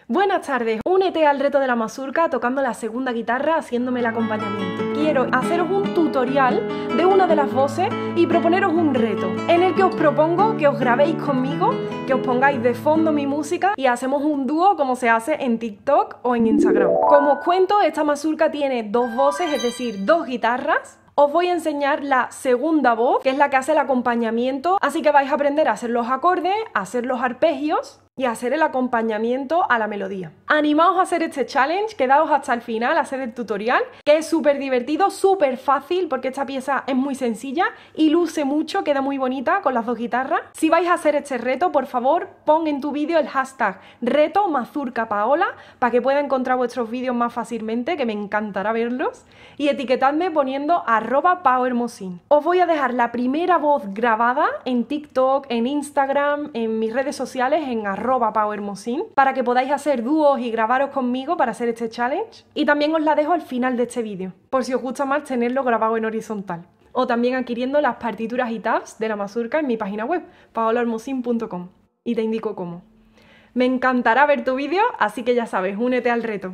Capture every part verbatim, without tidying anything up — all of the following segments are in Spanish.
Buenas tardes, únete al reto de la mazurca tocando la segunda guitarra haciéndome el acompañamiento. Quiero haceros un tutorial de una de las voces y proponeros un reto en el que os propongo que os grabéis conmigo, que os pongáis de fondo mi música y hacemos un dúo como se hace en TikTok o en Instagram. Como os cuento, esta mazurca tiene dos voces, es decir, dos guitarras. Os voy a enseñar la segunda voz, que es la que hace el acompañamiento, así que vais a aprender a hacer los acordes, a hacer los arpegios y a hacer el acompañamiento a la melodía. Animaos a hacer este challenge, quedaos hasta el final a hacer el tutorial, que es súper divertido, súper fácil, porque esta pieza es muy sencilla y luce mucho, queda muy bonita con las dos guitarras. Si vais a hacer este reto, por favor, pon en tu vídeo el hashtag reto mazurca paola para que pueda encontrar vuestros vídeos más fácilmente, que me encantará verlos, y etiquetadme poniendo arroba paohermosín. Os voy a dejar la primera voz grabada en TikTok, en Instagram, en mis redes sociales, en arroba paohermosín, para que podáis hacer dúos y grabaros conmigo para hacer este challenge. Y también os la dejo al final de este vídeo, por si os gusta más tenerlo grabado en horizontal. O también adquiriendo las partituras y tabs de la mazurca en mi página web, paola hermosín punto com. Y te indico cómo. Me encantará ver tu vídeo, así que ya sabes, únete al reto.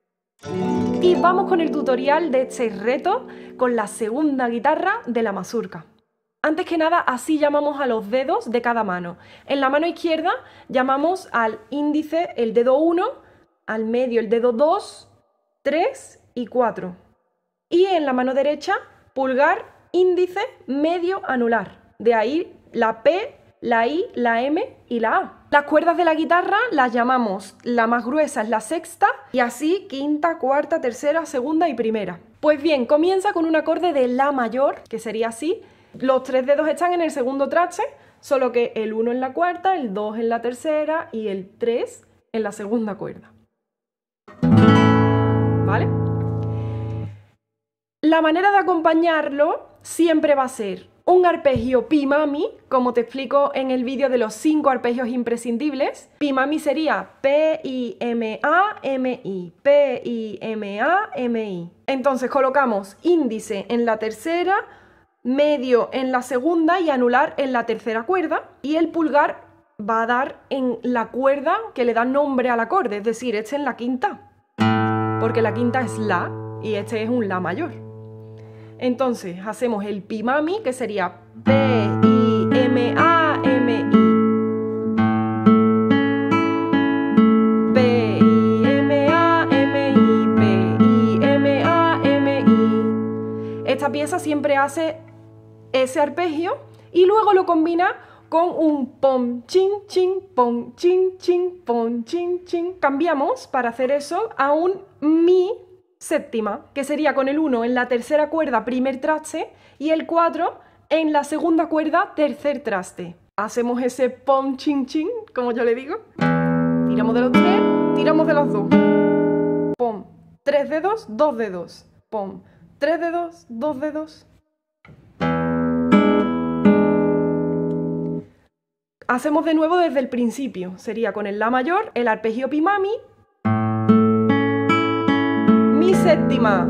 Y vamos con el tutorial de este reto con la segunda guitarra de la mazurca. Antes que nada, así llamamos a los dedos de cada mano. En la mano izquierda llamamos al índice el dedo uno, al medio el dedo dos, tres y cuatro. Y en la mano derecha, pulgar, índice, medio, anular. De ahí la P, la I, la M y la A. Las cuerdas de la guitarra las llamamos, la más gruesa es la sexta y así quinta, cuarta, tercera, segunda y primera. Pues bien, comienza con un acorde de la mayor, que sería así. Los tres dedos están en el segundo traste, solo que el uno en la cuarta, el dos en la tercera y el tres en la segunda cuerda. ¿Vale? La manera de acompañarlo siempre va a ser un arpegio pi mami, como te explico en el vídeo de los cinco arpegios imprescindibles. Pi mami sería P I M A M I, P I M A M I. Entonces colocamos índice en la tercera, medio en la segunda y anular en la tercera cuerda, y el pulgar va a dar en la cuerda que le da nombre al acorde, es decir, este en la quinta, porque la quinta es la y este es un la mayor. Entonces hacemos el pi mami, que sería P I M A M I, P I M A M I, P I M A M I. Esta pieza siempre hace ese arpegio y luego lo combina con un pom, chin, chin, pom, chin, chin, pom, chin, chin. Cambiamos para hacer eso a un mi séptima, que sería con el uno en la tercera cuerda, primer traste, y el cuatro en la segunda cuerda, tercer traste. Hacemos ese pom, chin, chin, como yo le digo. Tiramos de los tres, tiramos de los dos. Pom, tres dedos, dos dedos. Pom, tres dedos, dos dedos. Hacemos de nuevo desde el principio, sería con el la mayor, el arpegio pi mami, mi séptima,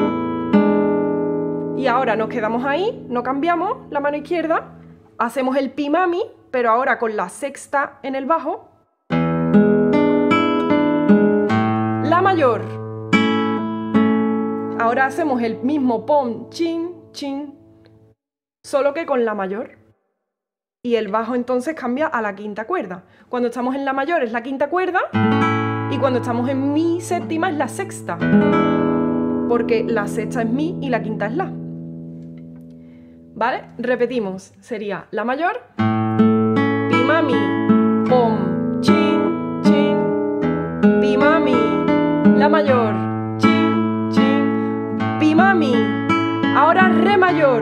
y ahora nos quedamos ahí, no cambiamos la mano izquierda, hacemos el pi mami, pero ahora con la sexta en el bajo, la mayor, ahora hacemos el mismo pom, chin, chin, solo que con la mayor. Y el bajo entonces cambia a la quinta cuerda. Cuando estamos en la mayor es la quinta cuerda y cuando estamos en mi séptima es la sexta, porque la sexta es mi y la quinta es la. ¿Vale? Repetimos. Sería la mayor, pi mami, pom, chin, chin, pi mami, la mayor, chin, chin, pi mami, ahora re mayor,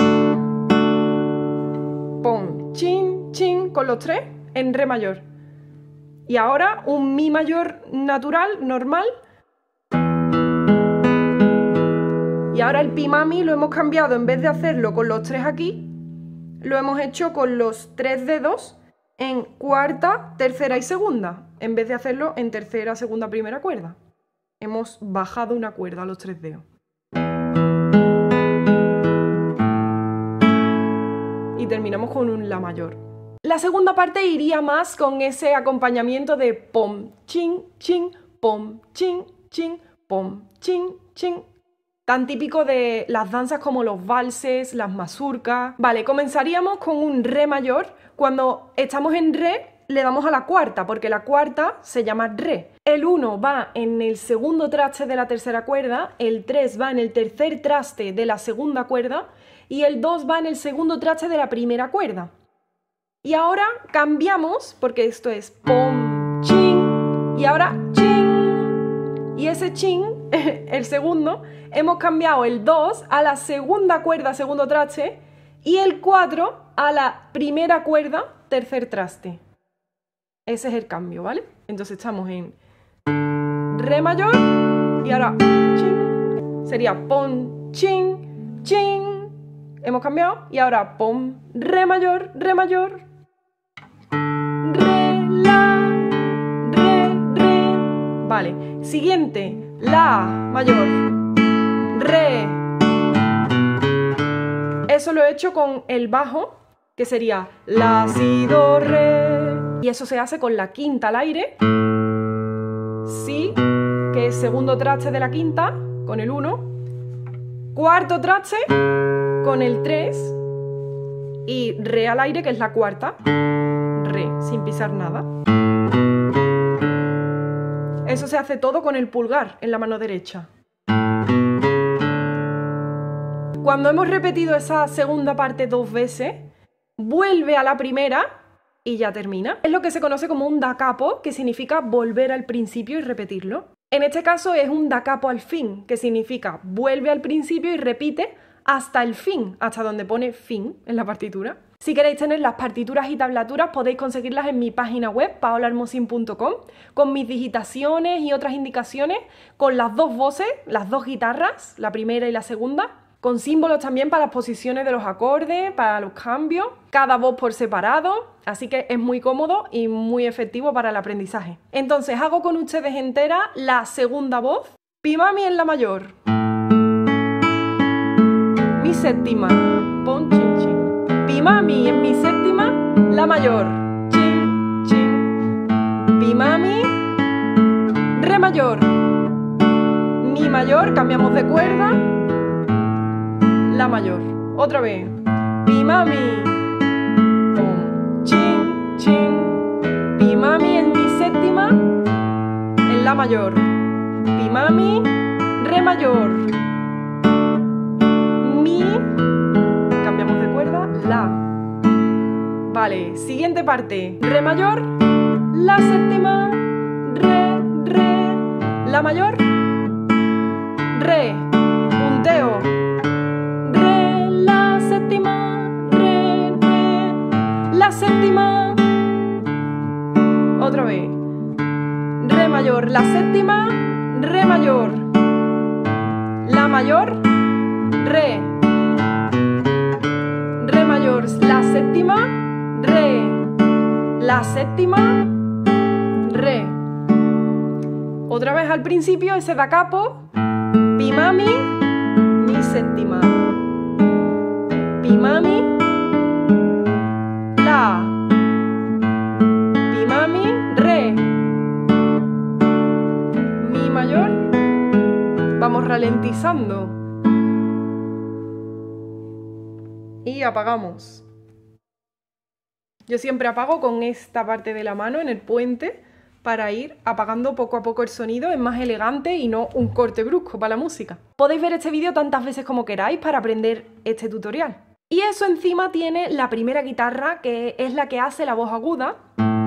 pom, chin, chin, con los tres en re mayor. Y ahora un mi mayor natural, normal. Y ahora el pi mami lo hemos cambiado, en vez de hacerlo con los tres aquí, lo hemos hecho con los tres dedos en cuarta, tercera y segunda, en vez de hacerlo en tercera, segunda, primera cuerda. Hemos bajado una cuerda a los tres dedos. Y terminamos con un la mayor. La segunda parte iría más con ese acompañamiento de pom, chin, chin, pom, chin, chin, pom, chin, chin. Tan típico de las danzas como los valses, las mazurcas. Vale, comenzaríamos con un re mayor. Cuando estamos en re, le damos a la cuarta, porque la cuarta se llama re. El uno va en el segundo traste de la tercera cuerda, el tres va en el tercer traste de la segunda cuerda y el dos va en el segundo traste de la primera cuerda. Y ahora cambiamos, porque esto es pom, chin, y ahora chin. Y ese chin, el segundo, hemos cambiado el dos a la segunda cuerda, segundo traste, y el cuatro a la primera cuerda, tercer traste. Ese es el cambio, ¿vale? Entonces estamos en re mayor y ahora chin. Sería pom, chin, chin. Hemos cambiado y ahora pom, re mayor, re mayor. Re, la, re, re. Vale, siguiente, la mayor, re. Eso lo he hecho con el bajo, que sería la, si, do, re. Y eso se hace con la quinta al aire, si, que es segundo traste de la quinta, con el uno, cuarto traste, con el tres, y re al aire, que es la cuarta, re, sin pisar nada. Eso se hace todo con el pulgar en la mano derecha. Cuando hemos repetido esa segunda parte dos veces, vuelve a la primera y ya termina. Es lo que se conoce como un da capo, que significa volver al principio y repetirlo. En este caso es un da capo al fin, que significa vuelve al principio y repite hasta el fin, hasta donde pone fin en la partitura. Si queréis tener las partituras y tablaturas, podéis conseguirlas en mi página web, paola hermosín punto com, con mis digitaciones y otras indicaciones, con las dos voces, las dos guitarras, la primera y la segunda, con símbolos también para las posiciones de los acordes, para los cambios, cada voz por separado, así que es muy cómodo y muy efectivo para el aprendizaje. Entonces hago con ustedes entera la segunda voz, pi mami en la mayor, mi séptima, pon chin chin, pi mami en mi séptima, la mayor, chin chin, pi mami, re mayor, mi mayor, cambiamos de cuerda, la mayor. Otra vez. Pi mami. Pom, chin, chin. Pi mami en mi séptima. En la mayor. Pi mami. Re mayor. Mi. Cambiamos de cuerda. La. Vale. Siguiente parte. Re mayor. La séptima. Re, re. La mayor. Re. Punteo. La séptima, otra vez, re mayor, la séptima, re mayor, la mayor, re, re mayor, la séptima, re, la séptima, re. Otra vez al principio ese da capo, pi mami, mi séptima, pi mami, la, pi mami, re, mi mayor. Vamos ralentizando y apagamos. Yo siempre apago con esta parte de la mano en el puente para ir apagando poco a poco el sonido, es más elegante y no un corte brusco para la música. Podéis ver este vídeo tantas veces como queráis para aprender este tutorial. Y eso encima tiene la primera guitarra, que es la que hace la voz aguda.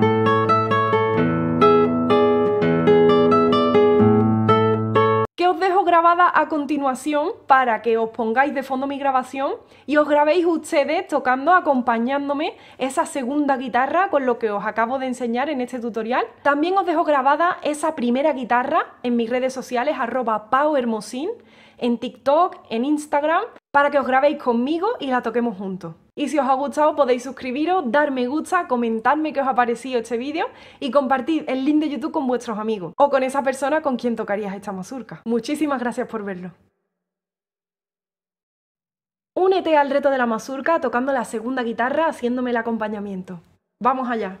Que os dejo grabada a continuación para que os pongáis de fondo mi grabación y os grabéis ustedes tocando, acompañándome esa segunda guitarra con lo que os acabo de enseñar en este tutorial. También os dejo grabada esa primera guitarra en mis redes sociales, arroba paohermosín, en TikTok, en Instagram, para que os grabéis conmigo y la toquemos juntos. Y si os ha gustado podéis suscribiros, dar me gusta, comentarme qué os ha parecido este vídeo y compartir el link de YouTube con vuestros amigos o con esa persona con quien tocarías esta mazurca. Muchísimas gracias por verlo. Únete al reto de la mazurca tocando la segunda guitarra haciéndome el acompañamiento. ¡Vamos allá!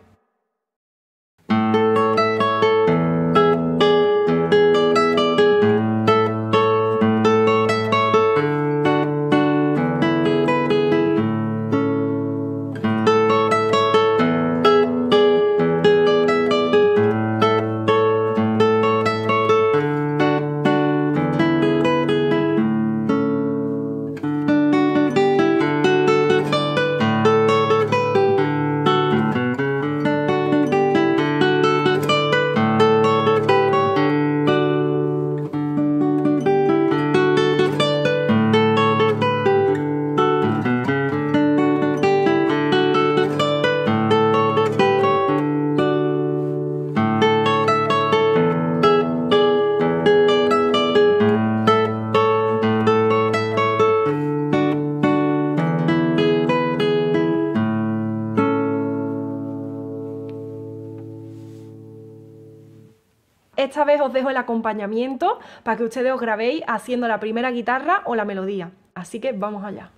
Esta vez os dejo el acompañamiento para que ustedes os grabéis haciendo la primera guitarra o la melodía. Así que vamos allá.